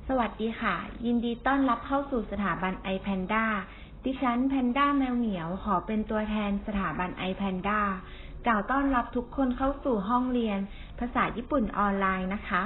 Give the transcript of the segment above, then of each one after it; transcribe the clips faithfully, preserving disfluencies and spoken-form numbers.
สวัสดีค่ะยินดีต้อนรับเข้าสู่สถาบัน iPanda ดิฉันแพนด้าแมวเหมียวขอเป็นตัวแทนสถาบัน iPanda กล่าวต้อนรับทุกคนเข้าสู่ห้องเรียนภาษาญี่ปุ่นออนไลน์นะคะ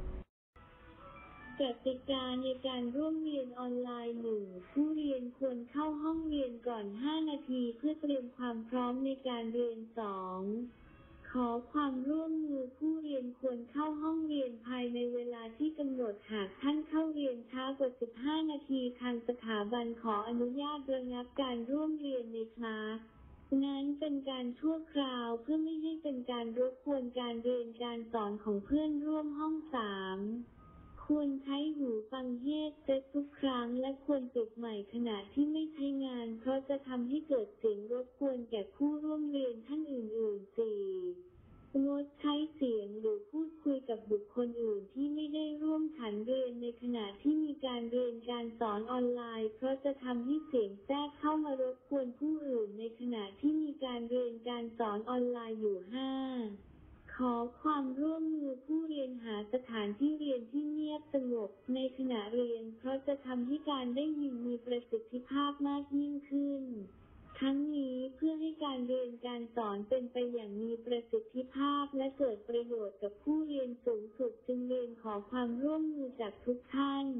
กติกาในการร่วมเรียนออนไลน์ หนึ่ง ผู้เรียนควรเข้าห้องเรียนก่อน ห้า นาทีเพื่อเตรียมความพร้อมในการเรียน สอง ขอความร่วมมือผู้เรียนควรเข้าห้องเรียนภายในเวลาที่กำหนดหากท่านเข้าเรียนช้ากว่า สิบห้า นาทีทางสถาบันขออนุญาตระงับการร่วมเรียนในคลาสนั้นเป็นการชั่วคราวเพื่อไม่ให้เป็นการรบกวนการเรียนการสอนของเพื่อนร่วมห้อง สาม ควรใช้หูฟังเฮดเซ็ตทุกครั้งและควรปิดใหม่ขณะที่ไม่ใช้งานเพราะจะทำให้เกิดเสียงรบกวนแก่ผู้ร่วมเรียนท่านอื่นๆ สี่ งดใช้เสียงหรือพูดคุยกับบุคคลอื่นที่ไม่ได้ร่วมขันเรียนในขณะที่มีการเรียนการสอนออนไลน์เพราะจะทำให้เสียงแทรกเข้ามารบกวนผู้อื่นในขณะที่มีการเรียนการสอนออนไลน์อยู่ ห้า ขอความร่วมมือผู้เรียนหาสถานที่เรียนที่เงียบสงบในขณะเรียนเพราะจะทำให้การได้ยินมีประสิทธิภาพมากยิ่งขึ้นทั้งนี้เพื่อให้การเรียนการสอนเป็นไปอย่างมีประสิทธิภาพและเกิดประโยชน์กับผู้เรียนสูงสุดจึงเรียนขอความร่วมมือจากทุกท่าน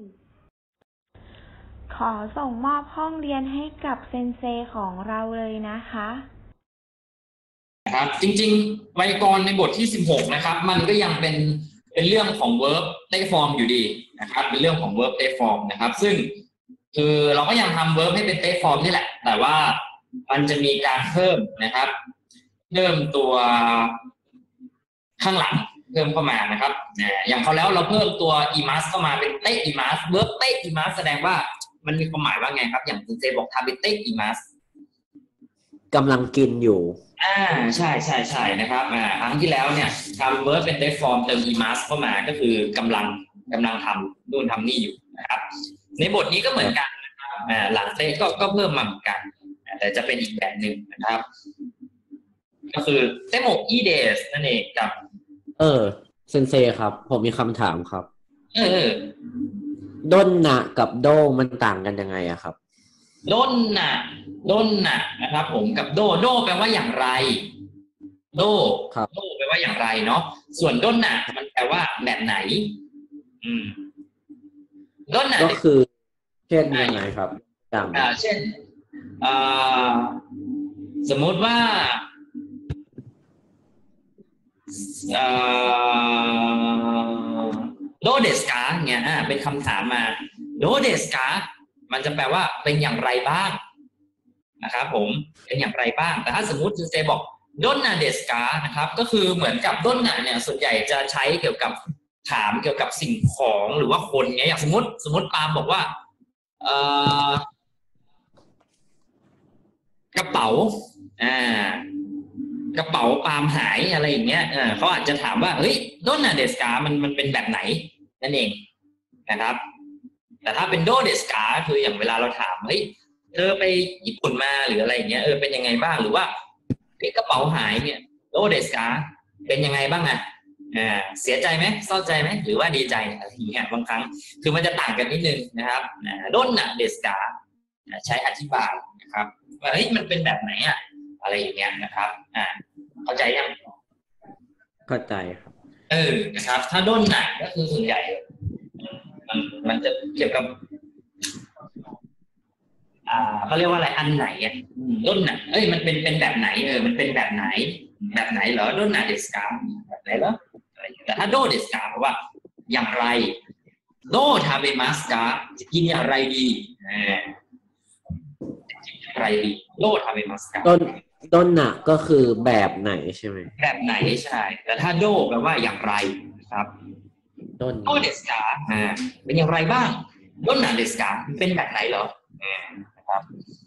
ขอส่งมอบห้องเรียนให้กับเซนเซของเราเลยนะคะครับจริงๆไวยากรณ์ในบทที่สิบหกนะครับมันก็ยังเป็นเป็นเรื่องของ verb take form อยู่ดีนะครับเป็นเรื่องของ verb take form นะครับซึ่งคือเราก็ยังทำ verb ให้เป็น take form นี่แหละแต่ว่ามันจะมีการเพิ่มนะครับเพิ่มตัวข้างหลังเพิ่มเข้ามานะครับอย่างเขาแล้วเราเพิ่มตัว imas เข้ามาเป็นเตะ imas verb เตะ imas แสดงว่ามันมีความหมายว่าไงครับอย่างคุณเจบอกทำเป็นเตะ imas กำลังกินอยู่อ่าใช่ใช่ใช่นะครับอ่าครั้งที่แล้วเนี่ยทำ verb เป็น take form เติม imas เข้ามาก็คือกำลังกำลังทำนู่นทำนี่อยู่นะครับในบทนี้ก็เหมือนกันนะครับอ่าหลังเตะก็ก็เพิ่มมาเหมือนกันแต่จะเป็นอีกแบบหนึ่งนะครับก็คือเตโมอีเดสนั่นเองครับเออเซนเซครับผมมีคำถามครับเออด้นนะกับโดมันต่างกันยังไงอะครับด้นนะด้นนะนะครับผมกับโดโดแปลว่าอย่างไรโดโดแปลว่าอย่างไรเนาะส่วนด้นนะมันแปลว่าแบบไหนอืมด้นนะก็คือเช่นยังไงครับอย่างอ่าเช่นอ่าสมมติว่าอ่าโดเดสกาเนี่ยอ่าเป็นคำถามมาโดเดสกามันจะแปลว่าเป็นอย่างไรบ้างนะครับผมเป็นอย่างไรบ้างแต่ถ้าสมมุติเจบอกดอนนาเดสกานะครับก็คือเหมือนกับดอนนาเนี่ยส่วนใหญ่จะใช้เกี่ยวกับถามเกี่ยวกับสิ่งของหรือว่าคนเงี้ยอย่างสมมติสมมติปาล์มบอกว่าเอ่อกระเป๋าอ่ากระเป๋าปาล์มหายอะไรอย่างเงี้ยเออเขาอาจจะถามว่าเฮ้ยดอนนาเดสกามันมันเป็นแบบไหนนั่นเองนะครับแต่ถ้าเป็นโดเดสกาคืออย่างเวลาเราถามเฮ้ยเธอไปญี่ปุ่นมาหรืออะไรอย่างเงี้ยเออเป็นยังไงบ้างหรือว่าเฮ้ยกระเป๋าหายเนี่ยโดเดสกาเป็นยังไงบ้างอ่ะอ่าเสียใจไหมเศร้าใจไหมหรือว่าดีใจอะไรอย่างเงี้ยบางครั้งคือมันจะต่างกันนิดนึงนะครับโดนน่ะเดสกาใช้อธิบายนะครับว่าเฮ้ยมันเป็นแบบไหนอ่ะอะไรอย่างเงี้ยนะครับอ่าเข้าใจยังเข้าใจครับเออนะครับถ้าโดนน่ะก็คือส่วนใหญ่มันมันจะเกี่ยวกับอ่าเขาเรียกว่าอะไรอันไหนอ่ะด้นน่ะเอ้ยมันเป็นเป็นแบบไหนเออมันเป็นแบบไหนแบบไหนเหรอด้นน่ะเดสกาแบบไหนเหรอแต่ถ้าโดเดสกาแปลว่าอย่างไรโดทาเบมัสกาจะกินอย่างไรดีเออกินอย่างไรดีโดทาเบมัสกาด้นด้นน่ะก็คือแบบไหนใช่ไหมแบบไหนใช่แต่ถ้าโดแปลว่าอย่างไรครับโดเดสกาอ่าเป็นอย่างไรบ้างด้นน่ะเดสกาเป็นแบบไหนเหรอนะครับ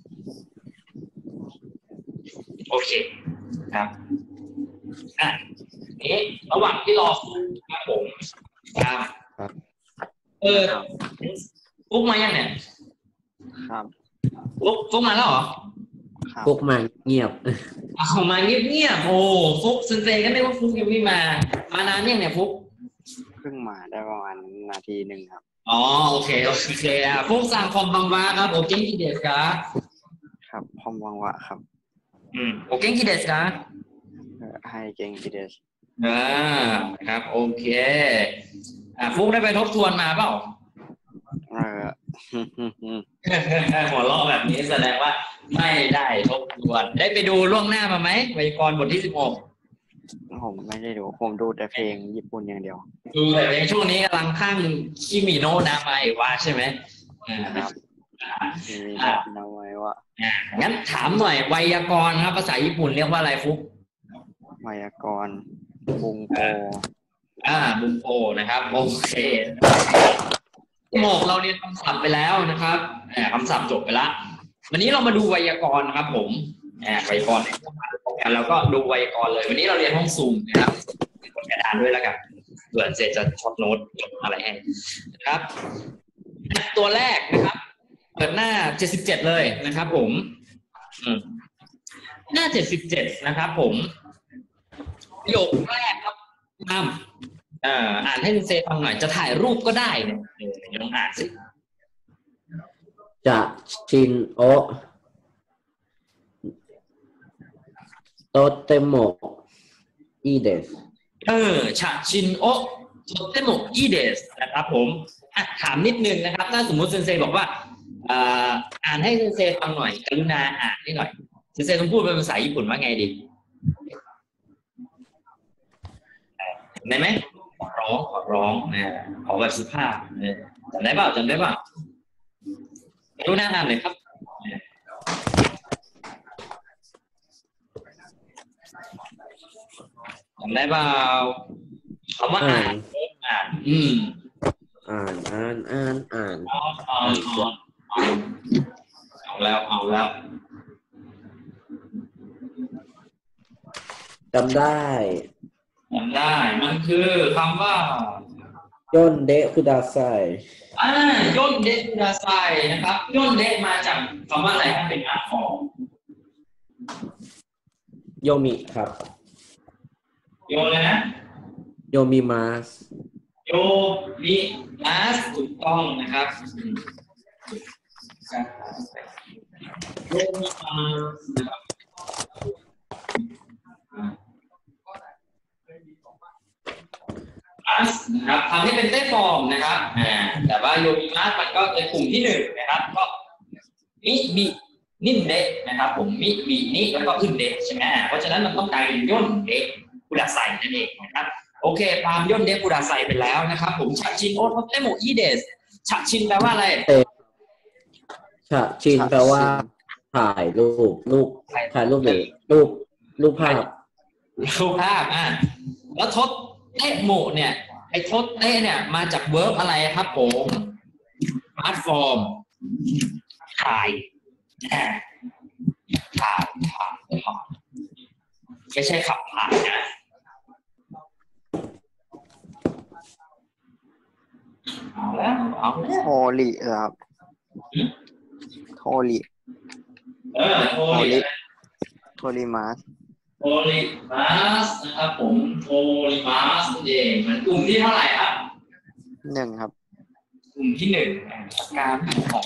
โอเคครับอ่ะนี้ระหว่างที่รอครับผมครับเออฟุกมายังเนี่ยครับฟุกฟุกมาแล้วเหรอฟุกมาเงียบเอามาเงียบเงียบโอ้ฟุกเซนเซก็ไม่ว่าฟุกยังไม่มามานานยังเนี่ยฟุกเพิ่งมาได้ประมาณนาทีหนึ่งครับอ๋อโอเคโอเคอ่ะพวกสั่งคอมบังวาครับโอเก้งกิเดสกะครับพอมวังวะครับอืมโอเก้งกิเดสกะเออให้เก่งกิเดสอ่าครับโอเคอ่ะฟุกได้ไปทบทวนมาเปล่าเออหัวเราะแบบนี้แสดงว่าไม่ได้ทบทวนได้ไปดูล่วงหน้ามาไหมไวยากรณ์บทที่สิบหกผมไม่ได้ดูผมดูแต่เพลงญี่ปุ่นอย่างเดียวดูแต่เพลงช่วงนี้กำลังข้างคิมิโนะนาไมวะใช่ไหมครับคิมิโนะนาไมวะงั้นถามหน่อยไวยากรณ์ครับภาษาญี่ปุ่นเรียกว่าอะไรฟุกไวยากรณ์บุงโปอ่าบุงโปนะครับโอเคหมกเราเรียนคำศัพท์ไปแล้วนะครับคำศัพท์จบไปละวันนี้เรามาดูไวยากรณ์นะครับผมไวยากรณ์กันแล้วก็ดูไวยากรณ์เลยวันนี้เราเรียนห้องซูมนะครับกดกระดานด้วยแล้วกันเผื่อเสร็จจะช็อตโน้ตอะไรให้นะครับตัวแรกนะครับเปิดหน้าเจ็ดสิบเจ็ดเลยนะครับผมหน้าเจ็ดสิบเจ็ดนะครับผมประโยคแรกครับนำอ่าอ่านให้คุณเซฟังหน่อยจะถ่ายรูปก็ได้เนี่ยลองอ่านสิจะชินโอโตเตโมอีเดสเออชาชินโอโตเตโมอีเดสนะครับผมอ่ะถามนิดนึงนะครับถ้าสมมุติเซนเซบอกว่าอ่าอ่านให้เซนเซฟังหน่อยกรุณาอ่านให้หน่อยเซนเซต้องพูดเป็นภาษาญี่ปุ่นว่าไงดีได้ไหมขอร้องขอร้องนะขอแบบสุภาพจำได้เปล่าจำได้เปล่ารู้หน้าอ่านเลยครับจำได้เปล่าคำว่าอ่านอ่านอืมอ่านอ่านอ่านอ่านเอาเอาแล้วเอาแล้วจำได้จำได้มันคือคำว่าย่นเดะคุดาไซอ่าย่นเดะคุดาไซนะครับย่นเดะมาจากคำว่าอะไรครับเป็นอาร์ฟอร์มโยมิครับโยเลยนะโยมิมาสโยมิมาสถูกต้องนะครับโยมิมาสนะครับทำให้เป็นเต้ฟอร์มนะครับอ่าแต่ว่าโยมิมาสมันก็เป็นกลุ่มที่หนึ่งนะครับก็มิบินิ่มเดะนะครับผมมิบินิแล้วก็ขึ้นเดะใช่ไหมเพราะฉะนั้นมันต้องกลายเป็นย่นเดะกุดาไซนั่นเองนะครับโอเคตามย่นเดะกุดาไซไปแล้วนะครับผมชาชินโอโทเตโมอีเดสชาชินแปลว่าอะไรชาชินแปลว่าถ่ายรูปรูปถ่ายรูปหรือรูปรูปภาพรูปภาพอ่ะแล้วทดเตโมเนี่ยไอ้ทดเตเนี่ยมาจากเวิร์บอะไรครับผมอาร์ตฟอร์มถ่ายถ่ายถ่ายถ่ายไม่ใช่ขับถ่ายนะเอาแล้วเอาแล้วโทริครับโทริเออโทริโทริมาสโทริมาสนะครับผมโทริมาสเองมันกลุ่มที่เท่าไหร่ครับหนึ่งครับกลุ่มที่หนึ่งการของ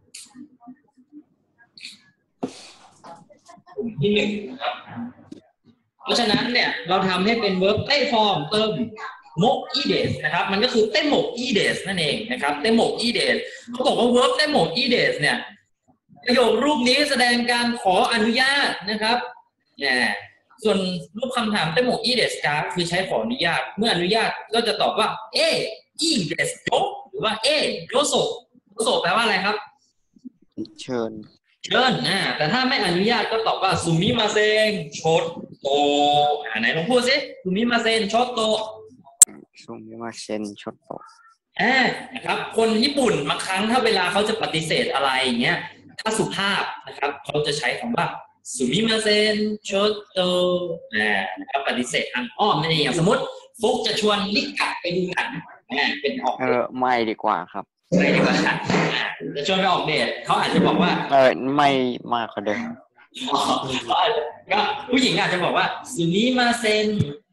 กลุ่มที่หนึ่งครับเพราะฉะนั้นเนี่ยเราทำให้เป็นเวิร์บเต้ฟอร์มเติมโมกอีเดสนะครับมันก็คือเต้โมกอีเดสนั่นเองนะครับเต้โมกอีเดสเขาบอกว่าเวิร์บเต้โมกอีเดสเนี่ยประโยครูปนี้แสดงการขออนุญาตนะครับเนี่ยส่วนรูปคำถามเต้โมกอีเดสการคือใช้ขออนุญาตเมื่ออนุญาตก็จะตอบว่าเออีเดสโยหรือว่าเอโยโซโยโซแปลว่าอะไรครับเชิญเชิญนะแต่ถ้าไม่อนุญาตก็ตอบว่าซูมิมาเซงโชโตอ่าไหนลองพูดสิซูมิมาเซนโชโตซูมิมาเซนโชโตอ่านะครับคนญี่ปุ่นบางครั้งถ้าเวลาเขาจะปฏิเสธอะไรอย่างเงี้ยถ้าสุภาพนะครับเขาจะใช้คำว่าซูมิมาเซนโชโตอ่านะครับปฏิเสธทางอ้อมนั่นเองอย่างสมมติฟุกจะชวนนิกะไปดูหนังอ่าเป็นออกเออไม่ดีกว่าครับไม่ดีกว่าจะชวนไปออกเดทเขาอาจจะบอกว่าเออไม่มากกว่าเดิมก็ผู้หญิงอาจจะบอกว่าซูมิมาเซนโช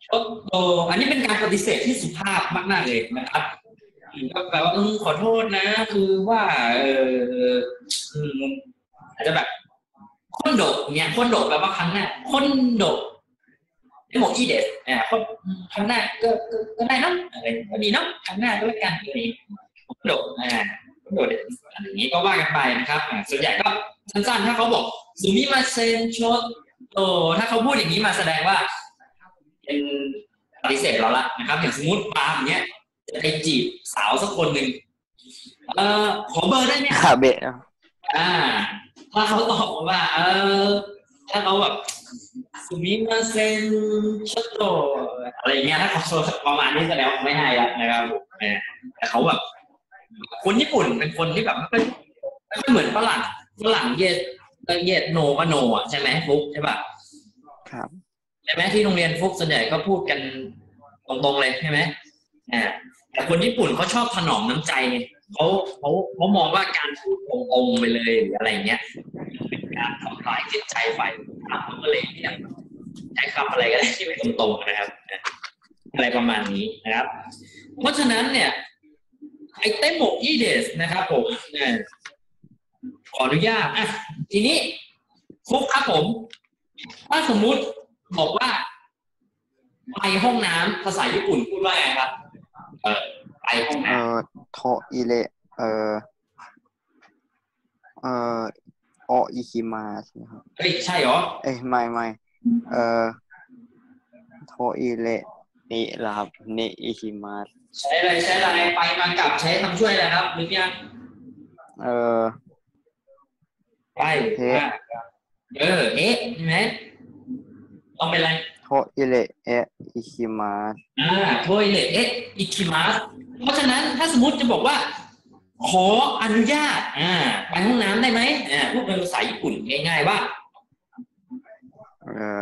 โอ้อันนี้เป็นการปฏิเสธที่สุภาพมากๆเลยนะครับก็แปลว่าขอโทษนะคือว่าเอออาจจะแบบคอนโดเนี่ยคอนโดแปลว่าครั้งหน้าคอนโดไม่หมดอีเดสอ่าครั้งหน้าก็ก็ได้นะอะไรก็ดีเนาะครั้งหน้าก็แล้วกันอะไรคอนโดอ่าคอนโดเดสอะไรอย่างนี้ก็ว่ากันไปนะครับส่วนใหญ่ก็สั้นๆถ้าเขาบอกซูมิมาเซนโชโตถ้าเขาพูดอย่างนี้มาแสดงว่าเป็นปฏิเสธเราละนะครับอย่างสมมติปาล์มเนี้ยจะไปจีบสาวสักคนหนึ่งเอ่อขอเบอร์ได้ไหมคาเบะอ่าถ้าเขาตอบว่าเออถ้าเขาแบบซูมิมาเซนโชโตอะไรเงี้ยถ้าเขาประมาณนี้แสดงว่าไม่ให้แล้วนะครับแต่เขาแบบคนญี่ปุ่นเป็นคนที่แบบไม่ค่อยไม่ค่อยเหมือนฝรั่งฝรั่งเย็ดเย็ดโนก็โนอ่ะใช่ไหมฟุกใช่ป่ะครับใช่ไหมที่โรงเรียนฟุกส่วนใหญ่ก็พูดกันตรงๆเลยใช่ไหมอ่าแต่คนญี่ปุ่นเขาชอบถนอมน้ำใจเขาเขาเขามองว่าการพูดตรงๆไปเลยหรืออะไรเงี้ยเป็นการทำลายจิตใจฝ่ายเขาก็เลยเนี่ยใช้คำอะไรก็ได้ที่ไม่ตรงๆนะครับอะไรประมาณนี้นะครับเพราะฉะนั้นเนี่ยไอ้เต้โมอีเดสนะครับผมเนี่ยขออนุญาตอ่ะทีนี้ฟุกครับผมถ้าสมมุติบอกว่าไปห้องน้ำภาษาญี่ปุ่นพูดว่าไงครับเออไปห้องน้ำเอ่อโทอิเระเอ่อเอ่อโออิคิมาใช่ไหมครับเฮ้ยใช่เหรอเอ้ยไม่ไม่เอ่อโทอิเระนี่แหละครับเนอิคิมาใช้อะไรใช้อะไรไปมากลับใช้คำช่วยอะไรครับหรือยังเอ่อไปเออเอ๊ะใช่ไหมต้องเป็นอะไรโทอิเระเอะอิคิมาอ่าโทอิเระเอะอิคิมาเพราะฉะนั้นถ้าสมมติจะบอกว่าขออนุญาตอ่าไปห้องน้ำได้ไหมอ่าพูดเป็นภาษาญี่ปุ่นง่ายๆว่าเออ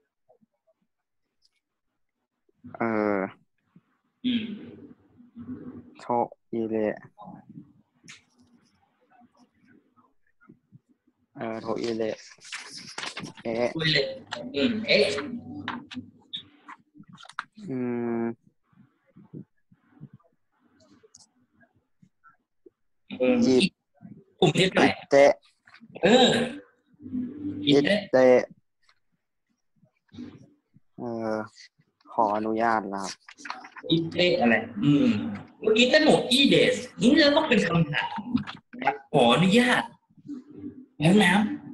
เอออืมโทอิเระเออโทอิเระเอะโทอิเระอืมเอ๊ะอืมอิกลุ่มที่เท่าไหร่เตะเอออิเตะเออขออนุญาตนะครับอิเตะอะไรอืมเมื่อกี้ตั้งหมดอีเดสนี่แล้วก็เป็นคำถามขออนุญาตแล้วน้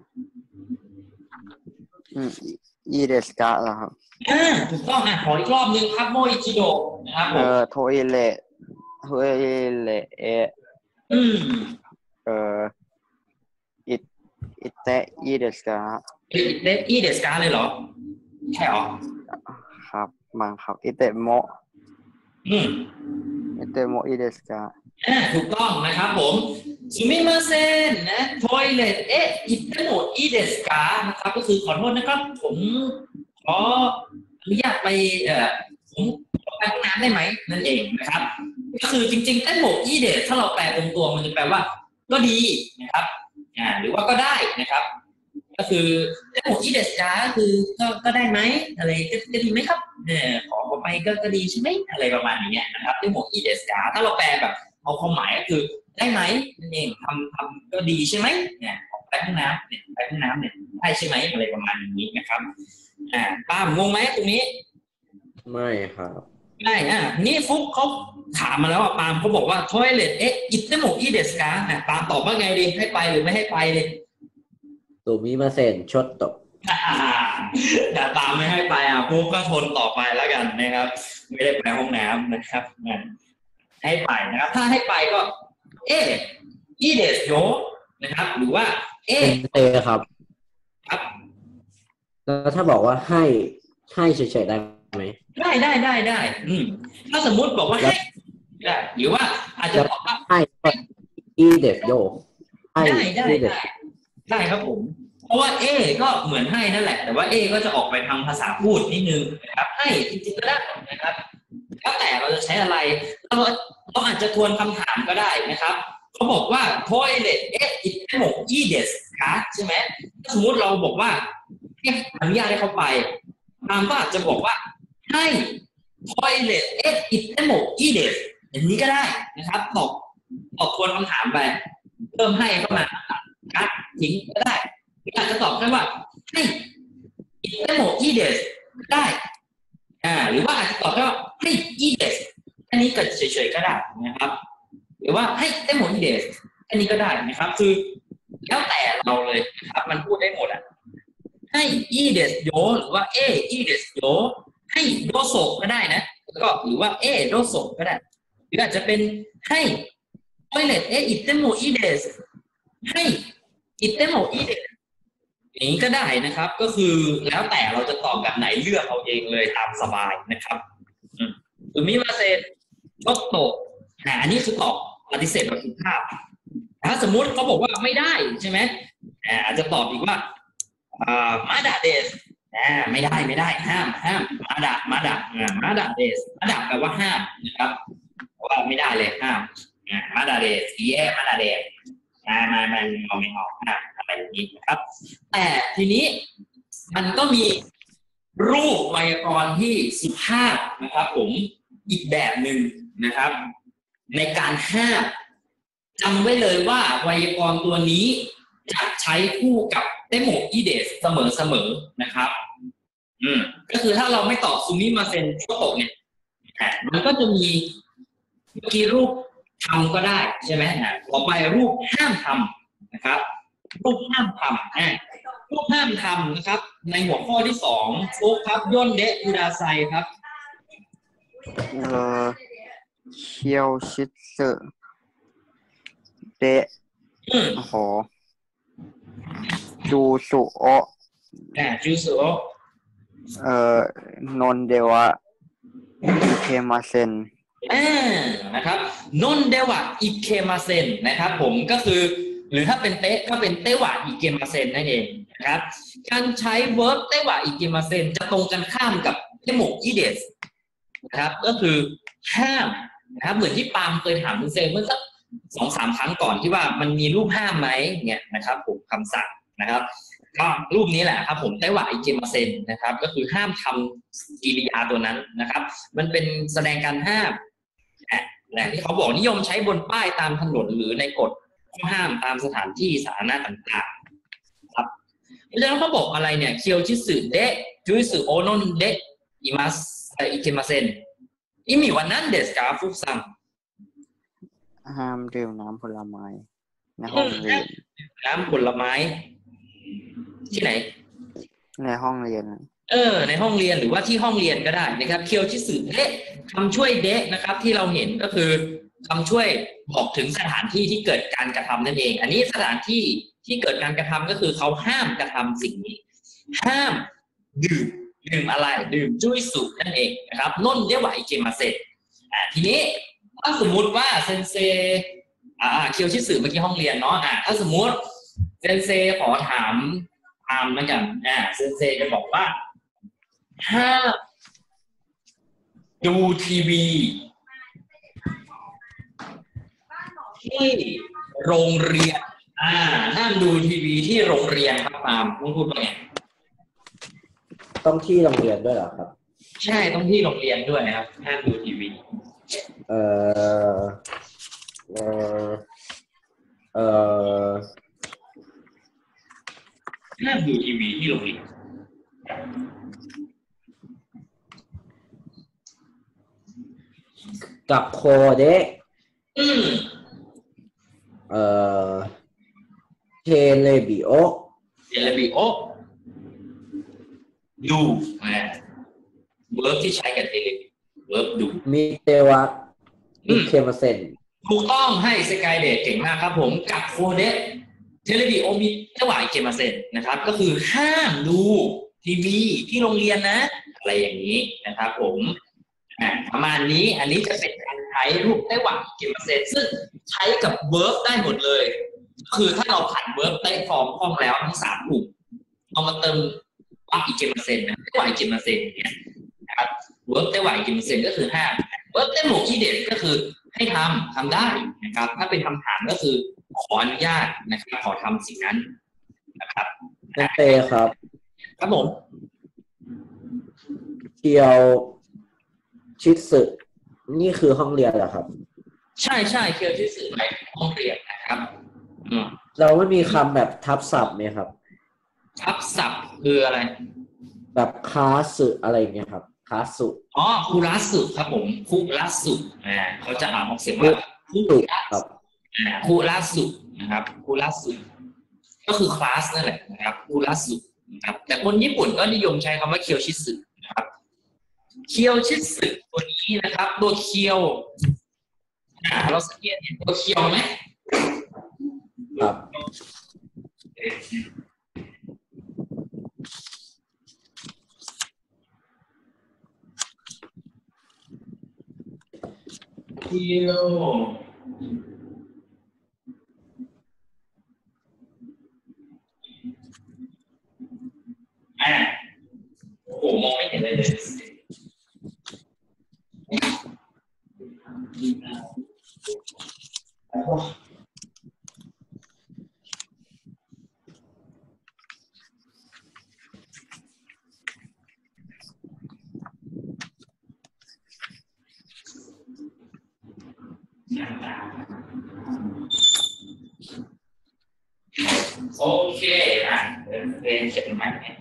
ำอืมอีเดสกะเหรอครับอ่าถูกต้องอ่ะขออีกรอบนึงครับโมอิจิโดะนะครับเออโทอิเระโทอิเระเอะอืมเอออิอิเตะอีเดสกะอิเตะอีเดสกะเลยเหรอใช่หรอครับมังครับอิเตะโมอืมอิเตะโมอีเดสกะอ่าถูกต้องนะครับผมซูมิมาเซนนะทอยเลตเอ๊ะอิเตะโมอีเดสกะนะครับก็คือขอโทษนะครับผมขออนุญาตไปเอ่อผมขอไปห้องน้ำได้ไหมนั่นเองนะครับก็คือจริงๆเต้โมอีเดสถ้าเราแปลตรงตัวมันจะแปลว่าก็ดีนะครับอ่าหรือว่าก็ได้นะครับก็คือเต้โมอีเดสกาก็คือก็ก็ได้ไหมอะไรก็ดีไหมครับเนี่ยขอไปก็ก็ดีใช่ไหมอะไรประมาณนี้นะครับเต้โมอีเดสกาถ้าเราแปลแบบเอาความหมายก็คือได้ไหมนั่นเองทำทำก็ดีใช่ไหมเนี่ยไปห้องน้ำเนี่ยไปห้องน้ำเนี่ยได้ใช่ไหมอะไรประมาณนี้นะครับอ่าป้ามงงไหมตรงนี้ไม่ครับไม่อ่ะนี่ฟุกเขาถามมาแล้วอ่ะปาล์มเขาบอกว่าทอยเลตเอ๊ะอิตเตโมอีเดสกาอ่ะปาล์มตอบว่าไงดีให้ไปหรือไม่ให้ไปเลยซูมิมาเซนชดตกแต่ปาล์มไม่ให้ไปอ่ะฟุกก็ทนต่อไปแล้วกันนะครับไม่ได้ไปห้องน้ำนะครับให้ไปนะครับถ้าให้ไปก็เอ๊ะอีเดสโยนะครับหรือว่าเอ๊ะเอครับครับแล้วถ้าบอกว่าให้ให้เฉยๆได้ไหมได้ได้ได้ได้อืมถ้าสมมุติบอกว่าให้ได้หรือว่าอาจจะบอกว่าให้อีเดสโยได้ได้ได้ได้ครับผมเพราะว่าเอก็เหมือนให้นั่นแหละแต่ว่าเอก็จะออกไปทางภาษาพูดนิดนึงนะครับให้จริงๆก็ได้นะครับแล้วแต่เราจะใช้อะไรเราเราอาจจะทวนคำถามก็ได้นะครับเขาบอกว่า toilet เอ๊ะอิตโมอีเดสคะใช่ไหมสมมุติเราบอกว่าให้อนุญาตให้เขาไปตามก็อาจจะบอกว่าให้ toilet เอ็กอิเตโมอีเดสอย่างนี้ก็ได้นะครับตอบตอบทวนคำถามไปเพิ่มให้เข้ามากัดทิ้งก็ได้หรืออาจจะตอบแค่ว่าให้อิเตโมอีเดสได้อ่าหรือว่าอาจจะตอบแค่ว่าให้อีเดสอันนี้ก็เฉยๆก็ได้นะครับหรือว่าให้อิเตโมอีเดสอันนี้ก็ได้นะครับคือแล้วแต่เราเลยนะครับมันพูดได้หมดอ่ะให้อีเดสโยหรือว่าเออีเดสโยให้โดโซก็ได้นะแล้วก็หรือว่าเอโดโซก็ได้หรืออาจจะเป็นให้ toilet เออิเตโมอีเดสให้อิเตโมอีเดสอย่างนี้ก็ได้นะครับก็คือแล้วแต่เราจะตอบแบบไหนเลือกเอาเองเลยตามสบายนะครับหรือมิมาเซโตโตอ่าอันนี้คือตอบปฏิเสธแบบสุภาพถ้าสมมุติเขาบอกว่าไม่ได้ใช่ไหมอ่าอาจจะตอบอีกว่าอ่ามาดาเดสอ่าไม่ได้ไม่ได้ห้ามห้ามมาดามาดาอ่ามาดาเดสมาดาแปลว่าห้ามนะครับว่าไม่ได้เลยห้ามอ่ามาดาเดสอีเอมาดาเดสอ่ามามันเอาไม่ออกห้ามอะไรอย่างนี้นะครับแต่ทีนี้มันก็มีรูปไวยากรณ์ที่สุภาพนะครับผมอีกแบบหนึ่งนะครับในการห้ามจำไว้เลยว่าไวยากรณ์ตัวนี้จะใช้คู่กับเตโมอีเดสเสมอๆนะครับอืมก็คือถ้าเราไม่ตอบซูมิมาเซนโชโตะเนี่ยมันก็จะมีเมื่อกี้รูปทำก็ได้ใช่ไหมนะต่อไปรูปห้ามทำนะครับรูปห้ามทำอ่ารูปห้ามทำนะครับในหัวข้อที่สองโฟกครับย่นเดะอุดาไซครับเอ่อเคียวชิสึเดะอืมโอ้โหจูสุโอะอ่าจูสุโอะเอ่อนนเดวะอิเคมาเซนอ่านะครับนนเดวะอิเคมาเซนนะครับผมก็คือหรือถ้าเป็นเตะก็เป็นเตวะอิเคมาเซนนั่นเองนะครับการใช้ verb เตวะอิเคมาเซนจะตรงกันข้ามกับเตโมอีเดสนะครับก็คือห้ามนะครับเหมือนที่ปาล์มเคยถามคุณเซนเมื่อสักสองสามครั้งก่อนที่ว่ามันมีรูปห้ามไหมเนี่ยนะครับผมคำสั่งนะครับก็รูปนี้แหละครับผมไต้หวันอิเกมาเซนนะครับก็คือห้ามทำกิริยาตัวนั้นนะครับมันเป็นแสดงการห้ามแหละที่เขาบอกนิยมใช้บนป้ายตามถนนหรือในกฎข้อห้ามตามสถานที่สาธารณะต่างๆครับเพราะฉะนั้นเขาบอกอะไรเนี่ยเคียวชิสึเดะจุยสึโอนนเดะอิมัสอิเกมาเซนอิมิวันนั้นเดสกาฟุซังห้ามดื่มน้ำผลไม้ในห้องเรียนน้ำผลไม้ที่ไหนในห้องเรียนเออในห้องเรียนหรือว่าที่ห้องเรียนก็ได้นะครับเคียวชิสึเดะคำช่วยเดะนะครับที่เราเห็นก็คือคำช่วยบอกถึงสถานที่ที่เกิดการกระทำนั่นเองอันนี้สถานที่ที่เกิดการกระทำก็คือเขาห้ามกระทำสิ่งนี้ห้ามดื่มดื่มอะไรดื่มจุ้ยสุนั่นเองนะครับน่นเดวะอิเกมาเซอ่าทีนี้ถ้าสมมุติว่าเซนเซอ่าเคียวชิสึเมื่อกี้ห้องเรียนเนาะอ่าถ้าสมมุติเซนเซขอถามตามแล้วกันอ่าเซนเซจะบอกว่าห้ามดูทีวีที่โรงเรียนอ่าห้ามดูทีวีที่โรงเรียนครับตามต้องพูดว่าไงต้องที่โรงเรียนด้วยเหรอครับใช่ต้องที่โรงเรียนด้วยนะครับห้ามดูทีวีเอ่อเอ่อเอ่อห้ามดูทีวีที่โรงเรียนกับโคเดะอืมเอ่อเทเลบิโอเทเลบิโอดูนะเวิร์บที่ใช้กับเทเลบิเวิร์บดูมิเตวะอิเคมาเซนถูกต้องให้สกายเดทเก่งมากครับผมกับโคเดะเทเลบิโอมิเตวะอิเคมาเซนนะครับก็คือห้ามดูทีวีที่โรงเรียนนะอะไรอย่างนี้นะครับผมประมาณนี้อันนี้จะเป็นการใช้รูปไต้หวันอิเกมาเซนซึ่งใช้กับเวิร์บได้หมดเลยคือถ้าเราผ่านเวิร์บไต้ฟอร์มคล่องแล้วทั้งสามกลุ่มเอามาเติมว่าอิเกมาเซนนะไต้หวันอิเกมาเซนเนี่ยนะครับเวิร์บไต้หวันอิเกมาเซนก็คือห้ามเวิร์บไต้หมูอีเดสก็คือให้ทำทำได้นะครับถ้าเป็นคำถามก็คือขออนุญาตนะครับขอทำสิ่งนั้นนะครับเตครับครับผมเคียวชิสึนี่คือห้องเรียนเหรอครับใช่ใช่เคียวชิสึหมายถึงห้องเรียนนะครับอืมเราไม่มีคำแบบทับศัพท์ไหมครับทับศัพท์คืออะไรแบบคาสึอะไรอย่างเงี้ยครับคาสุอ๋อคุรัสึครับผมคุรัสึอ่าเขาจะอ่านออกเสียงว่าคุสุรัครัสึบอ่าคุรัสึนะครับคุรัสึก็คือคลาสนั่นแหละนะครับคุรัสึนะครับแต่คนญี่ปุ่นก็นิยมใช้คำว่าเคียวชิสึนะครับเคียวชิสึตัวนี้นะครับตัวเคียวอ่าเราสังเกตเห็นตัวเคียวไหมครับเคียวอ่าโอ้โหมองไม่เห็นเลยเลยโอเคอ่ะเดินเรียนเขียนใหม่เนี่ย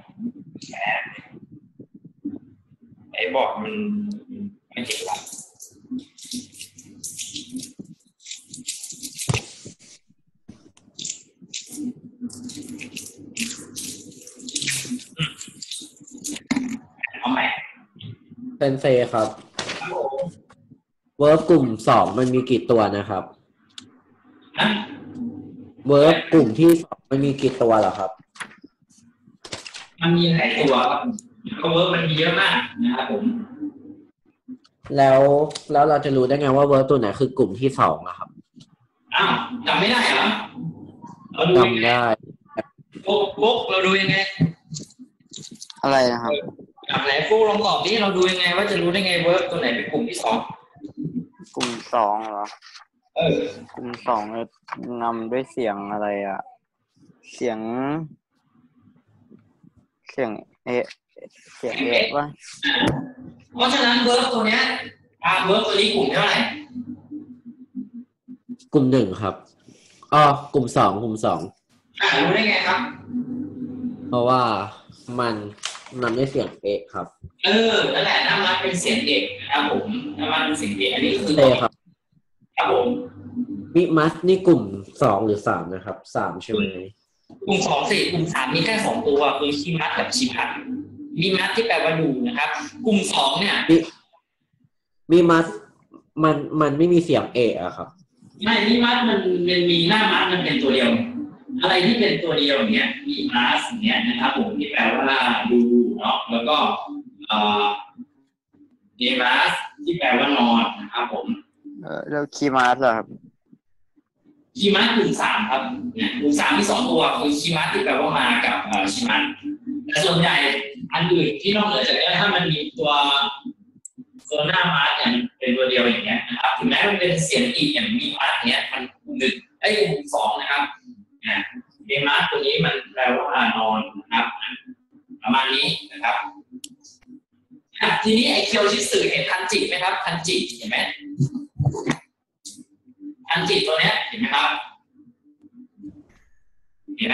ไอ้บอร์ดมันไม่เก่งละเอาใหม่เซนเซครับเวิร์กกลุ่มสองมันมีกี่ตัวนะครับนะเวิร์กกลุ่มที่สองมันมีกี่ตัวเหรอครับมันมีหลายตัวครับก็เวิร์กมันมีเยอะมากนะครับผมแล้วแล้วเราจะรู้ได้ไงว่าเวิร์กตัวไหนคือกลุ่มที่สองอะครับอ้าวจำไม่ได้เหรอเราดูยังจำไงได้ฟุกฟุกเราดูยังไงอะไรนะครับจำไหนฟุกลองตอบดิเราดูยังไงว่าจะรู้ได้ไงเวิร์กตัวไหนเป็นกลุ่มที่สองกลุ่มสองเหรอเออกลุ่มสองเนี่ยนำด้วยเสียงอะไรอ่ะ เสียง เสียงเอะเสียงเอะวะเพราะฉะนั้นเวิร์กตัวเนี้ยอ่าเวิร์กตัวนี้กลุ่มเท่าไหร่กลุ่มหนึ่งครับอ๋อกลุ่มสองกลุ่มสองอ่ารู้ได้ไงครับเพราะว่ามันนำด้วยเสียงเอะครับเออนั่นแหละน้ำมันเป็นเสียงเด็กนะครับผมน้ำมันเป็นเสียงเด็กอันนี้คือเซครับครับผมมิมัสนี่กลุ่มสองหรือสามนะครับสามใช่ไหมกลุ่มสองสี่กลุ่มสามมีแค่สองตัวคือชิมัสกับชิพันมีมัสที่แปลว่าดูนะครับ กลุ่มสองเนี่ยมิมิมัสมันมันไม่มีเสียงเอะอะครับไม่มีมัสมันมันมีหน้ามัสมันเป็นตัวเดียว อะไรที่เป็นตัวเดียวอย่างเงี้ยมีมัสอย่างเงี้ยนะครับผมที่แปลว่าดูเนาะแล้วก็เอ่อมีมัสที่แปลว่านอนนะครับผมเออแล้วคีมาสเหรอครับชิมัสกลุ่มสามครับเนี่ยกลุ่มสามมีสองตัวคือชิมัสที่แปลว่ามากับเอ่อชิมัสแต่ส่วนใหญ่อันอื่นที่นอกเหนือจากนี้ถ้ามันมีตัวตัวหน้ามัสเนี่ยมันเป็นตัวเดียวอย่างเงี้ยนะครับถึงแม้มันเป็นเสียงอีกอย่างมีมัสเนี้ยมันกลุ่มหนึ่งไอ้กลุ่มสองนะครับอ่าเดมัสตัวนี้มันแปลว่านอนนะครับประมาณนี้นะครับอ่ะทีนี้ไอ้เคียวชิสึเห็นทันจิไหมครับทันจิเห็นไหมทันจิตัวเนี้ยเห็นไหมครับเห็นไหม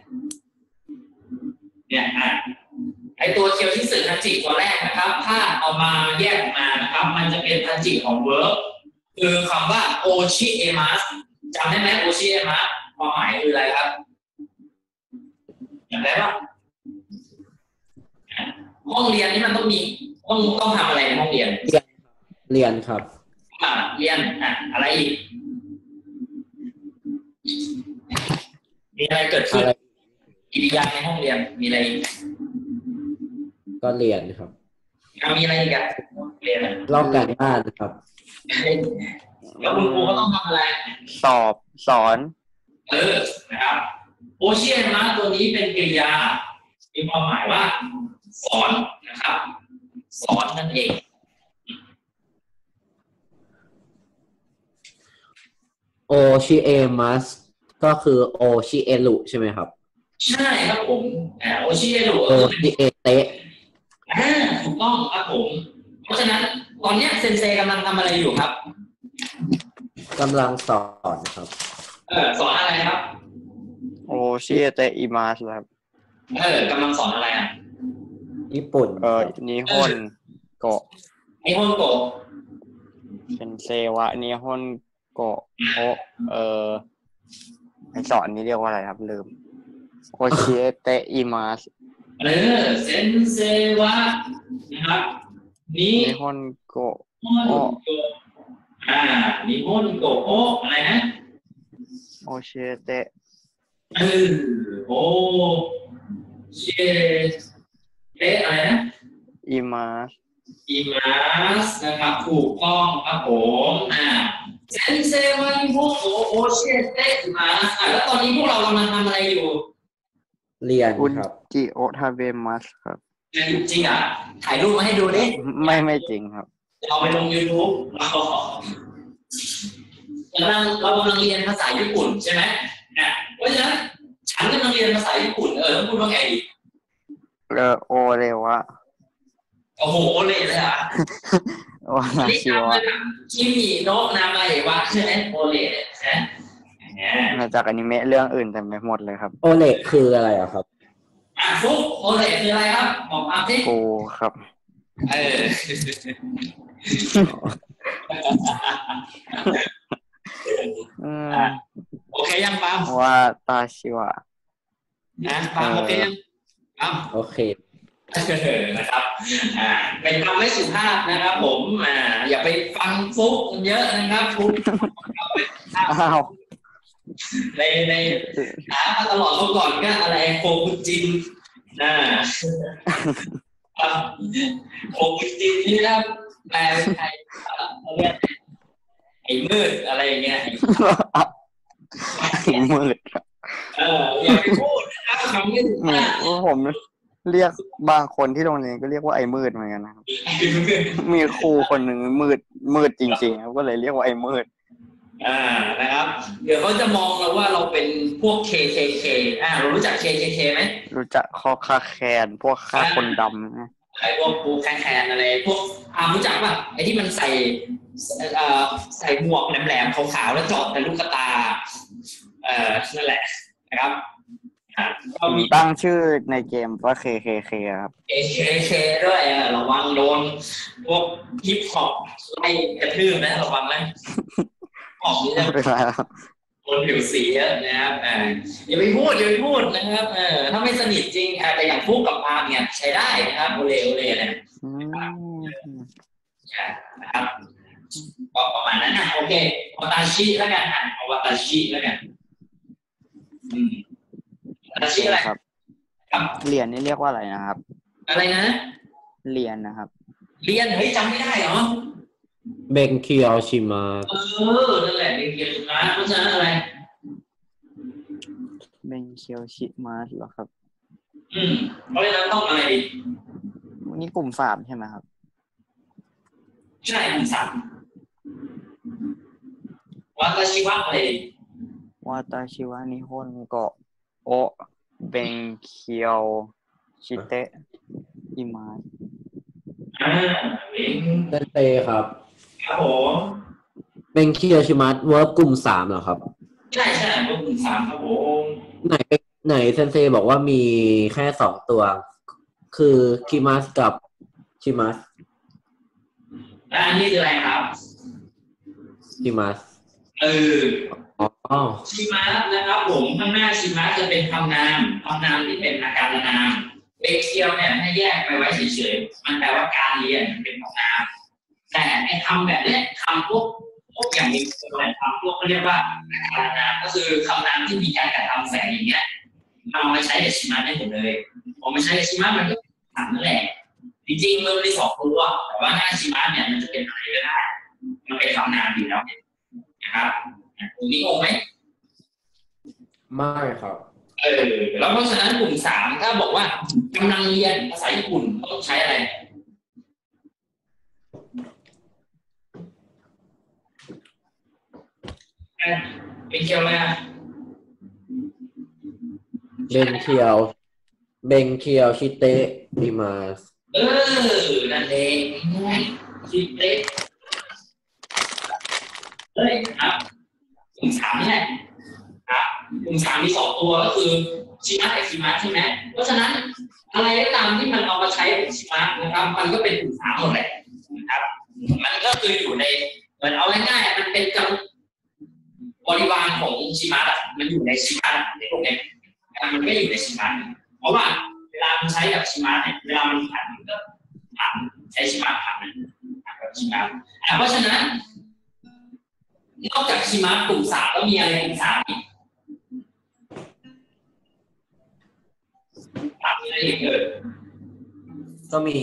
เนี่ยอ่ะไอตัวเคียวชิสึทันจิตัวแรกนะครับถ้าเอามาแยกออกมานะครับมันจะเป็นทันจิของเวิร์บคือคำว่าโอชิเอมัสจำได้ไหมโอชิเอมัสความหมายคืออะไรครับจำได้ปะห้องเรียนนี่มันต้องมีต้องต้องทำอะไรในห้องเรียนเรียนครับอ่ะเรียนอ่ะอะไรอีกมีอะไรเกิดขึ้นอะไรกิริยาในห้องเรียนมีอะไรอีกก็เรียนครับอ่ะมีอะไรอีกอะเรียนอะลอกการบ้านครับแล้วคุณครูก็ต้องทำอะไรสอบสอนเออนะครับโอเชียนมาตัวนี้เป็นกริยามีความหมายว่า สอนนะครับ สอนนั่นเองโอชิเอมัสก็คือโอชิเอรุใช่ไหมครับใช่ครับผมอ่าโอเชียนหรือโอชิเอเตะอ่าถูกต้องครับผม เพราะฉะนั้นตอนเนี้ยเซนเซกำลังทำอะไรอยู่ครับกำลังสอนครับเออสอนอะไรครับโอชิเตะอิมาสครับเออกำลังสอนอะไรอ่ะญี่ปุ่นเออนิฮอนโกะนิฮอนโกะเซนเซวะนิฮอนโกะโอเออไอสอนนี้เรียกว่าอะไรครับลืมโอชิเตะอิมาสเออเซนเซวะนะครับนินิฮอนโกะโออ่านิฮอนโกะโออะไรนะโอชิเตะเออโอเชเตะอะไรนะอิมาสอิมาสนะครับถูกต้องครับผมอ่าเซนเซวะนิฮอนโกะโอเชเตะอิมาสอ่าแล้วตอนนี้พวกเรากำลังทำอะไรอยู่เรียนครับจิโอทาเบมัสครับจริงอ่ะถ่ายรูปมาให้ดูดิไม่ไม่จริงครับเอาไปลง YouTube เรากำลังเรากำลังเรียนภาษาญี่ปุ่นใช่ไหมนะเพราะฉะนั้นฉันกำลังเรียนภาษาญี่ปุ่นเออพูดว่าไงดีเออโอเลวะโอ้โหโอเลเลยอ่ะโอนาชิวะคิมิโนะนามาเอะวะใช่ไหมโอเลใช่มาจากอนิเมะเรื่องอื่นแต่ไม่หมดเลยครับโอเลคืออะไรอ่ะครับอ่ะฟุกโอเลคืออะไรครับบอกมาสิโอครับเออโอเคยังปั๊มว่าตาชิวะนะปั๊มโอเคยังปั๊มโอเคนะครับอ่าเป็นคำไม่สุภาพนะครับผมอ่าอย่าไปฟังฟุกเยอะนะครับฟุกอ้าวในในหามาตลอดเมื่อก่อนก็อะไรโคกุจินนะโคกุจินนี่นะแปลเป็นไทยเรียกไอ้มืดอะไรอย่างเงี้ยไอ้มืดเอออย่าไปพูดนะครับคำนี้ผมเรียกบางคนที่โรงเรียนก็เรียกว่าไอ้มืดเหมือนกันนะครับมีครูคนหนึ่งมืดมืดจริงๆครับก็เลยเรียกว่าไอ้มืดอ่านะครับเดี๋ยวเขาจะมองเราว่าเราเป็นพวก เค เค เค อ่าเรารู้จัก เค เค เค ไหมรู้จักคอคาแคนพวกฆ่าคนดำนะไอ้พวกปูแคนแคนอะไรพวกอ่ารู้จักป่ะไอ้ที่มันใส่เอ่อใส่หมวกแหลมๆขาวๆแล้วเจาะแต่ลูกตาเอ่อนั่นแหละนะครับเรามีตั้งชื่อในเกมว่า เค เค เค ครับเค เค เค ด้วยอ่ะระวังโดนพวกฮิปฮอปไล่กระทืบนะระวังนะออกนี่จะคนผิวสีเยอะนะครับอ่าอย่าไปพูดอย่าไปพูดนะครับเออถ้าไม่สนิทจริงแต่อย่างพูดกับปาล์มเนี่ยใช้ได้นะครับโอเลโอเลเนี่ยนะครับก็ประมาณนั้นนะโอเคโอตาชิแล้วกันอ่ะโอตาชิแล้วกันอืมโอตาชิอะไรครับเหรียญนี่เรียกว่าอะไรนะครับอะไรนะเหรียญนะครับเหรียญเฮ้ยจำไม่ได้เหรอเบงเคียวชิมาเออนั่นแหละเบงเคียวชิมาเพราะฉะนั้นอะไรเบงเคียวชิมาเหรอครับอืมเพราะฉะนั้นต้องอะไรดีนี่กลุ่มสามใช่ไหมครับใช่กลุ่มสามวาตาชิวะอะไรวาตาชิวะนิฮอนโกะโอเบงเคียวชิเตะอิมาอ่าเบงเตเตครับครับผมเบงเคียวชิมัสเวิร์บกลุ่มสามเหรอครับใช่ใช่เวิร์บกลุ่มสามครับผมไหนไหนเซนเซบอกว่ามีแค่สองตัวคือคิมัสกับชิมัสแล้วอันนี้คืออะไรครับชิมัสเอออ๋อชิมัสนะครับผมข้างหน้าชิมัสจะเป็นคำนามคำนามที่เป็นอาการนามเบงเคียวเนี่ยให้แยกไปไว้เฉยๆมันแปลว่าการเรียนเป็นคำนามแต่ไอ้คำแบบนี้คำพวกพวกอย่างนี้เป็นคำพวกเขาเรียกว่าอาการนามก็คือคำนามที่มีการกระทำแฝงอย่างเงี้ยเอามาใช้กับชิมัสได้หมดเลยพอมาใช้กับชิมัสมันก็ถามนั่นแหละจริงๆมันมีสองตัวแต่ว่าหน้าชิมัสเนี่ยมันจะเป็นอะไรก็ได้มันเป็นคำนามอยู่แล้วนะครับตรงนี้งงไหมไม่ครับเออแล้วเพราะฉะนั้นกลุ่มสามถ้าบอกว่ากำลังเรียนภาษาญี่ปุ่นต้องใช้อะไรเป็นเคียวอะไรอ่ะเบงเคียวเบงเคียวชิเตะอิมาสเออนั่นเองคิเตะเฮ้ยครับกลุ่มสามนี่แหละครับกลุ่มสามมีสองตัวก็คือชิมะกับชิมะใช่ไหมเพราะฉะนั้นอะไรก็ตามที่มันเอามาใช้เป็นชิมะนะครับมันก็เป็นกลุ่มสามหมดเลยนะครับมันก็คืออยู่ในเหมือนเอาง่ายๆมันเป็นกับบริวารของชิมะมันอยู่ในชิมะในพวกนี้มันไม่อยู่ในชิมะเพราะว่าเวลามันใช้กับชิมะเนี่ยเวลามันผ่านมันก็ผ่านใช้ชิมะผ่านกับชิมะเพราะฉะนั้นนอกจากชิมะกลุ่มสามแล้วมีอะไรกลุ่มสามอีกถามอะไรอีกเกิดก็มี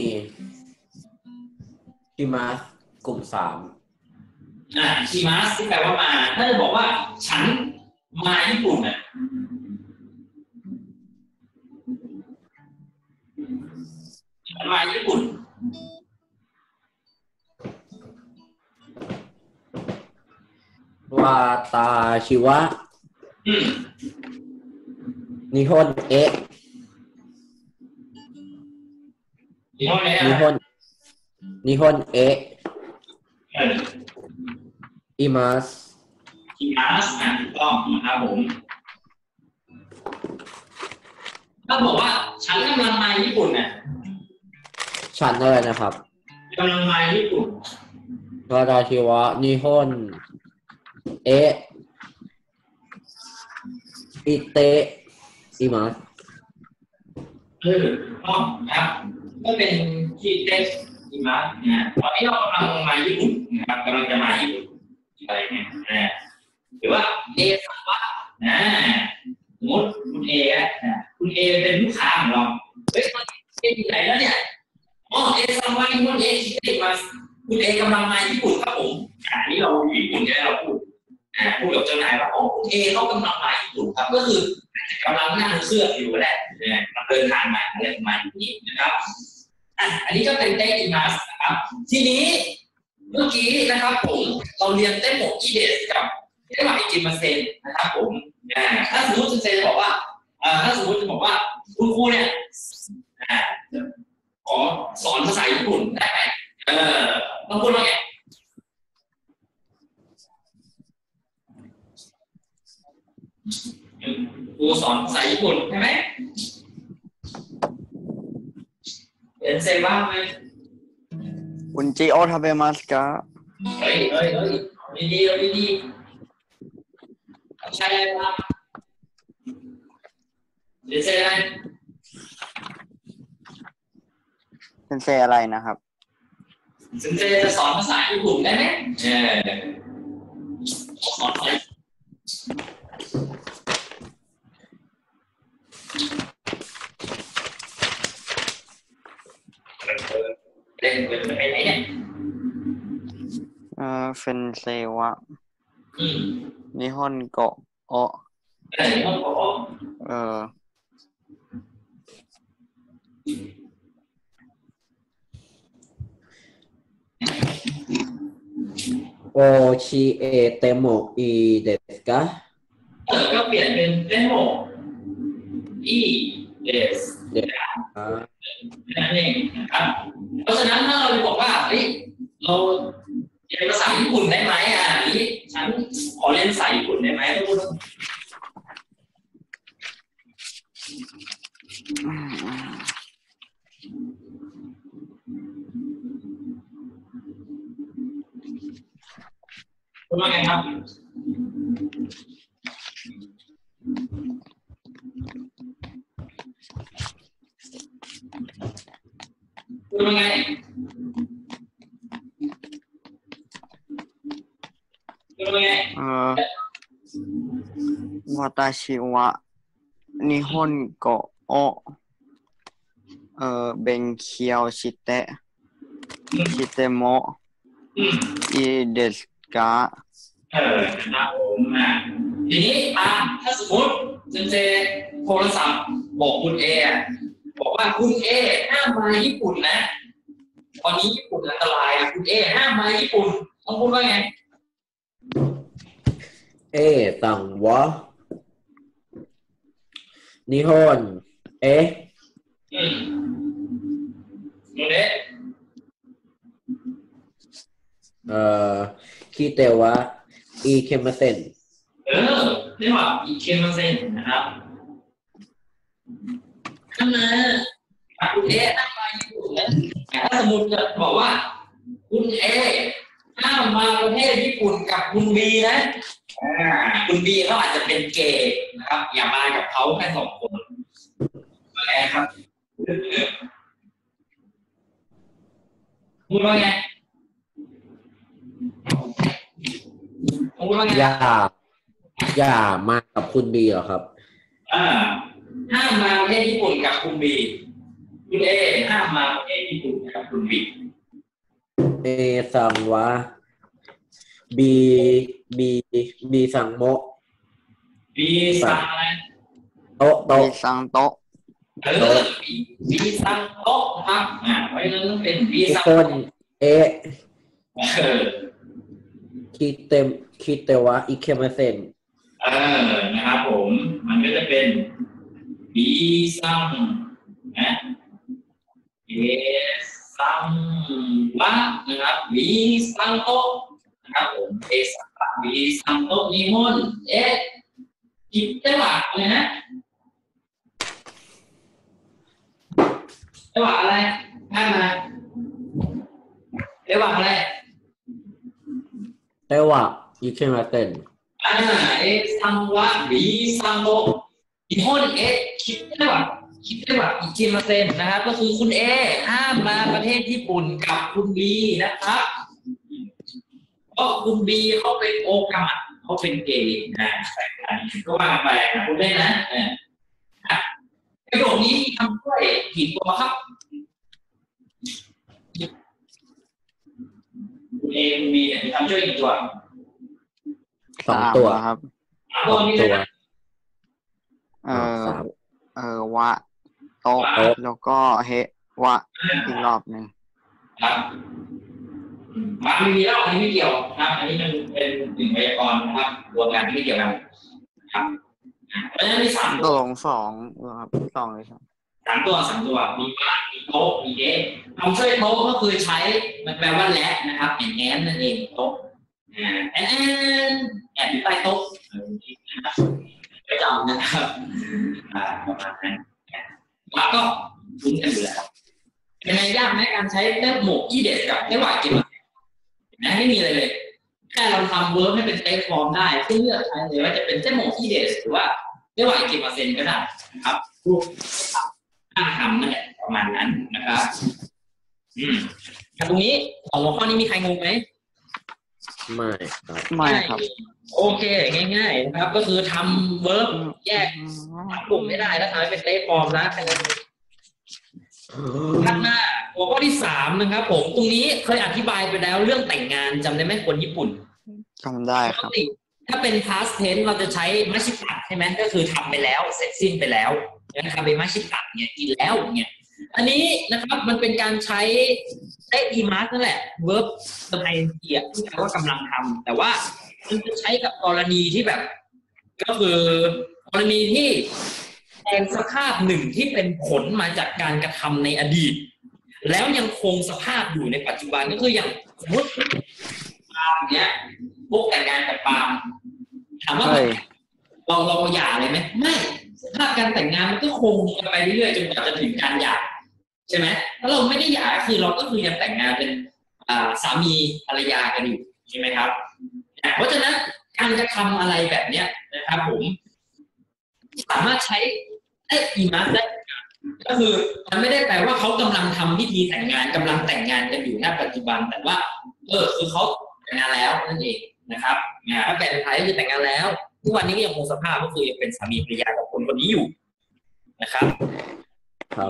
ชิมะกลุ่มสามอ่าชิมะที่แปลว่ามาถ้าจะบอกว่าฉันมาญี่ปุ่นน่ะฉันมาญี่ปุ่นวาตาชิวะนิฮอนเอะนิฮอนเอะนิฮอนนิฮอนเอะอิมัสอิมัสอ่ะถูกต้องนะครับผมถ้าบอกว่าฉันกำลังมาญี่ปุ่นน่ะฉันอะไรนะครับกำลังมาญี่ปุ่นวาตาชิวะนิฮอนเอะอิเตะอิมัสเออต้องครับก็เป็นคิเตะอิมัสนะตอนนี้เรากำลังมาญี่ปุ่นนะครับกำลังจะมาญี่ปุ่นอะไรเนี่ยนะหรือว่าเอสัมวะนะสมมติคุณเออ่ะคุณเอเป็นลูกค้าของเราเฮ้ยมันเป็นที่ไหนแล้วเนี่ยอ๋อเอสัมวะนี่คุณเอคิเตะอิมัสคุณเอกำลังมาญี่ปุ่นครับผมอันนี้เราอยู่ญี่ปุ่นใช่ไหมเราพูดอ่าพูดกับเจ้านายว่าโอ้คุณเอเขากำลังมาญี่ปุ่นครับก็คือกำลังนั่งเครื่องอยู่แหละเนี่ยเดินทางมาอะไรประมาณนี้นะครับอ่ะอันนี้ก็เป็นเตอิมัสนะครับทีนี้เมื่อกี้นะครับผมเราเรียนเต้นโมกิเดสกับเต้นหมากอิกิมาเซนนะครับผมอ่าถ้าสมมติเซนบอกว่าอ่าถ้าสมมติจะบอกว่าคุณครูเนี่ยอ่าขอสอนภาษาญี่ปุ่นได้ไหมเออต้องพูดว่าไงครูสอนภาษาญี่ปุ่นใช่ไหมเรียนเซบ้างไหมอุนจิโอทาเบมัสกะเฮ้ยเฮ้ยเฮ้ยดีดีดีดีใช่เลยครับเรียนเซอะไรเซนเซอะไรนะครับเซนเซจะสอนภาษาญี่ปุ่นได้ไหมเออสอนอะไรเล่นเป็นไปไหนเนี่ยเออเฟนเซวะอืมนิฮอนโกะโอเออนิฮอนโกะเออโอชิเอเตโมอิเดสกะเออก็เปลี่ยนเป็นเตโมอีเดสเดสนั่นเองนะครับเพราะฉะนั้นถ้าเราบอกว่าเฮ้ยเราเรียนภาษาญี่ปุ่นได้ไหมอ่ะนี่ฉันขอเรียนภาษาญี่ปุ่นได้ไหมต้องพูดพูดว่าไงครับพูดว่าไงพูดว่าไงเอ่อวาตาชิวะนิฮอนโกะโอเอ่อเบนเคียวชิเตะชิเตโมะอิเดสกะเออนะครับผมอ่ะทีนี้อ่ะถ้าสมมติเจนเจโทรศัพท์บอกคุณเอบอกว่าคุณเอห้ามมาญี่ปุ่นนะตอนนี้ญี่ปุ่นอันตรายอ่ะคุณเอห้ามมาญี่ปุ่นต้องพูดว่าไงเอตังวะนิฮอนเอะอืมโอเคเอ่อคิเตวะอีเคมเซนเออเรียกว่าอีเคมเซนนะครับขึ้นมาคุณเอตั้งมาอยู่นะถ้าสมมติจะบอกว่าคุณเอห้ามมาประเทศญี่ปุ่นกับคุณบีนะคุณบีเขาอาจจะเป็นเกย์นะครับอย่ามากับเขาแค่สองคนแล้ครับพูดว่าไงพูดว่าไงอย่าอย่ามากับคุณบีเหรอครับอ่าห้ามมาประเทศญี่ปุ่นกับคุณบีคุณเอห้ามมาประเทศญี่ปุ่นกับคุณบีเอซังวะบีบีบีซังโมบีซังอะไรโต๊ะโต๊ะบีซังโต๊ะเออบีซังโต๊ะครับอ่าเพราะฉะนั้นต้องเป็นบีซังคนเอเออคิเตมคิเตวะอิเคมเซนเออนะครับผมมันก็จะเป็นบีซังนะเอซังวะนะครับบีซังโต๊ะนะครับผมเอซังวะบีซังโต๊ะนิมนต์เอ๊ะคิดได้ว่าเลยนะได้ว่าอะไรให้มาได้ว่าอะไรได้ว่าอิเคมเซนอ่าเอซังวะบีซังโต๊ะนิมนต์เอ๊ะคิดได้ว่าคิดได้ว่าอิจิมาเซนนะครับก็คือคุณเอห้ามมาประเทศญี่ปุ่นกับคุณบีนะครับเพราะคุณบีเขาเป็นโอกาสเขาเป็นเกย์นะแต่อันนี้ก็ว่าไปนะคุณได้นะประโยคนี้ทำด้วยกี่ตัวครับคุณเอคุณบีเนี่ยทำช่วยกี่ตัวสองตัวครับสองตัวเอ่อเอ่อวะโตะแล้วก็เฮวะอีกรอบหนึ่งครับมาไม่มีแล้วอันนี้ไม่เกี่ยวครับอันนี้มันเป็นหนึ่งไวยากรณ์นะครับรวมกันที่ไม่เกี่ยวกันครับเพราะฉะนั้นมีสามตัวลงสองครับสองเลยครับสามตัวสามตัวมีวะมีโต๊ะมีเดะคำช่วยโต๊ะก็คือใช้มันแปลว่าและนะครับแอนแอนนั่นเองโต๊ะอ่าแอนแอนแอนอยู่ใต้โต๊ะไม่จำนะครับอ่าประมาณนั้นแล้วก็คุ้นกันอยู่แล้วเป็นไงยากไหมการใช้เต้หมกอีเดสกับเต้หวายกินนะไม่มีอะไรเลยแค่เราทำเวิร์บให้เป็นเต้ฟอร์มได้เลือกใช้เลยว่าจะเป็นเต้หมกอีเดสหรือว่าเต้หวายกินเปอร์เซ็นต์ก็ได้นะครับถ้าทำนั่นแหละประมาณนั้นนะครับอืมตรงนี้ของหัวข้อนี้มีใครงงไหมไม่ครับไม่ครับโอเคง่ายๆนะครับก็คือทำเวิร์บแยกกลุ่มไม่ได้แล้วทำให้เป็นเต้ฟอร์มแล้วถัดมาหัวข้อที่สามนะครับผมตรงนี้เคยอธิบายไปแล้วเรื่องแต่งงานจำได้ไหมคนญี่ปุ่นจำได้ครับถ้าเป็น past tense เราจะใช้มัชิตะใช่ไหมก็คือทำไปแล้วเสร็จสิ้นไปแล้วนะครับเป็นมัชิตะเนี่ยกินแล้วเนี่ยอันนี้นะครับมันเป็นการใช้ได้อีมาร์นั่นแหละ verb เติม ing ที่แปลว่ากำลังทำแต่ว่ามันจะใช้กับกรณีที่แบบก็คือกรณีที่แทนสภาพหนึ่งที่เป็นผลมาจากการกระทำในอดีตแล้วยังคงสภาพอยู่ในปัจจุบันก็คืออย่างสมมติปาล์มเนี้ยพวกแต่งงานกับปาล์มถามว่าเราเราหย่าเลยไหมไม่สภาพการแต่งงานมันก็คงไปเรื่อยๆจนกว่าจะถึงการหย่าใช่ไหมถ้าเราไม่ได้หย่าคือเราก็คือยังแต่งงานเป็นสามีภรรยากันอยู่ใช่ไหมครับเพราะฉะนั้นการกระทำอะไรแบบเนี้ยนะครับผมสามารถใช้ได้อีมาได้ก็คือมันไม่ได้แปลว่าเขากำลังทำพิธีแต่งงานกำลังแต่งงานกันอยู่ณปัจจุบันแต่ว่าเออคือเขาแต่งงานแล้วนั่นเองนะครับถ้าแปลเป็นไทยก็คือแต่งงานแล้วทุกวันนี้ก็ยังคงสภาพก็คือยังเป็นสามีภรรยากับคนคนนี้อยู่นะครับครับ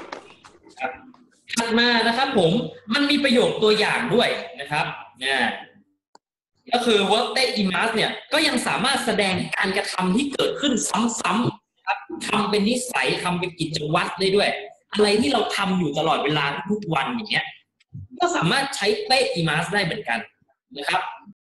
ถัดมานะครับผมมันมีประโยคตัวอย่างด้วยนะครับเนี่ยก็คือ verb ได้ imas เนี่ยก็ยังสามารถแสดงการกระทำที่เกิดขึ้นซ้ำๆครับทำเป็นนิสัยทำเป็นกิจวัตรได้ด้วยอะไรที่เราทำอยู่ตลอดเวลาทุกวันอย่างเงี้ยก็สามารถใช้ได้ imas ได้เหมือนกันนะครับ